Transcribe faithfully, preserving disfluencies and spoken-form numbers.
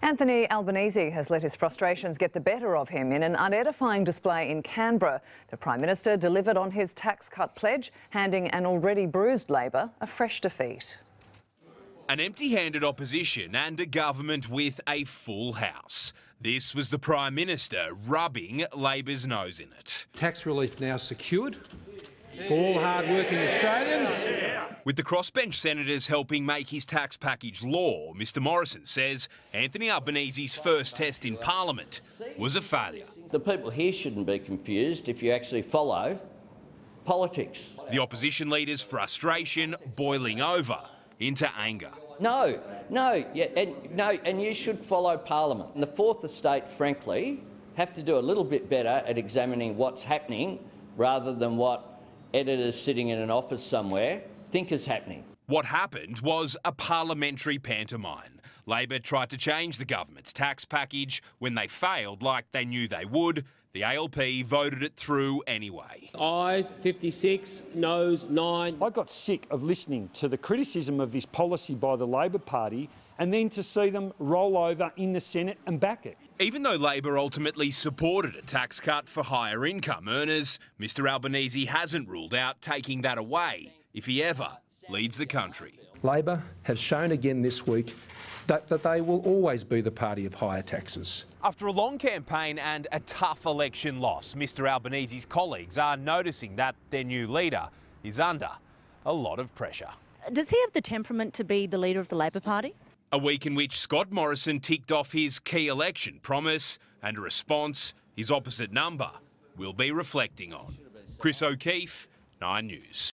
Anthony Albanese has let his frustrations get the better of him in an unedifying display in Canberra. The Prime Minister delivered on his tax cut pledge, handing an already bruised Labor a fresh defeat. An empty-handed opposition and a government with a full house. This was the Prime Minister rubbing Labor's nose in it. Tax relief now secured for all hard-working Australians. With the crossbench senators helping make his tax package law, Mr Morrison says Anthony Albanese's first test in Parliament was a failure. The people here shouldn't be confused if you actually follow politics. The opposition leader's frustration boiling over into anger. No, no, yeah, and, no, and you should follow Parliament. And the Fourth Estate, frankly, have to do a little bit better at examining what's happening rather than what editors sitting in an office somewhere think is happening. What happened was a parliamentary pantomime. Labor tried to change the government's tax package. When they failed like they knew they would, the A L P voted it through anyway. Ayes fifty-six, noes nine. I got sick of listening to the criticism of this policy by the Labor Party and then to see them roll over in the Senate and back it. Even though Labor ultimately supported a tax cut for higher income earners, Mr Albanese hasn't ruled out taking that away if he ever leads the country. Labor have shown again this week that, that they will always be the party of higher taxes. After a long campaign and a tough election loss, Mr Albanese's colleagues are noticing that their new leader is under a lot of pressure. Does he have the temperament to be the leader of the Labor Party? A week in which Scott Morrison ticked off his key election promise and a response his opposite number will be reflecting on. Chris O'Keefe, Nine News.